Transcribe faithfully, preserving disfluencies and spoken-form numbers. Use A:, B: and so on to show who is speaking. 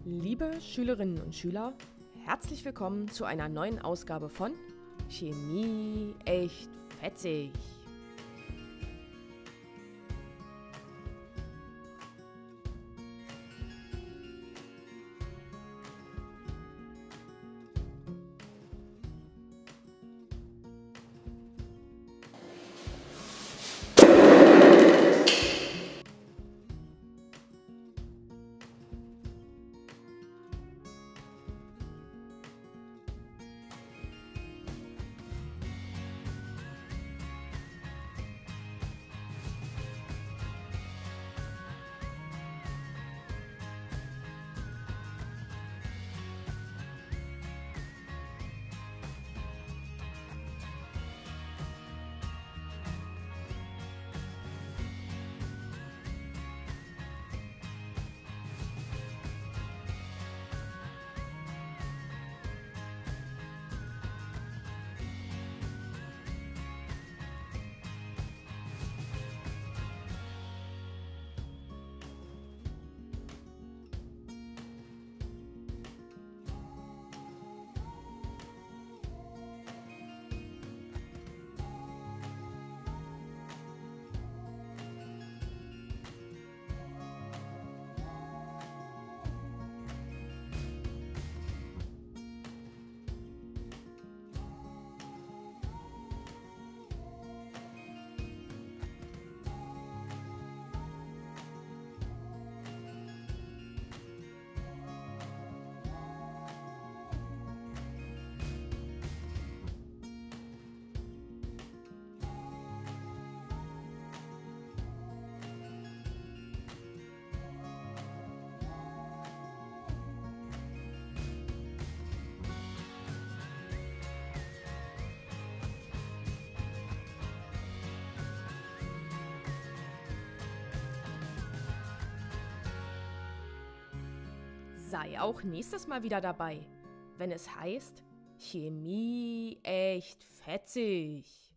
A: Liebe Schülerinnen und Schüler, herzlich willkommen zu einer neuen Ausgabe von Chemie echt fetzig. Sei auch nächstes Mal wieder dabei, wenn es heißt Chemie echt fetzig.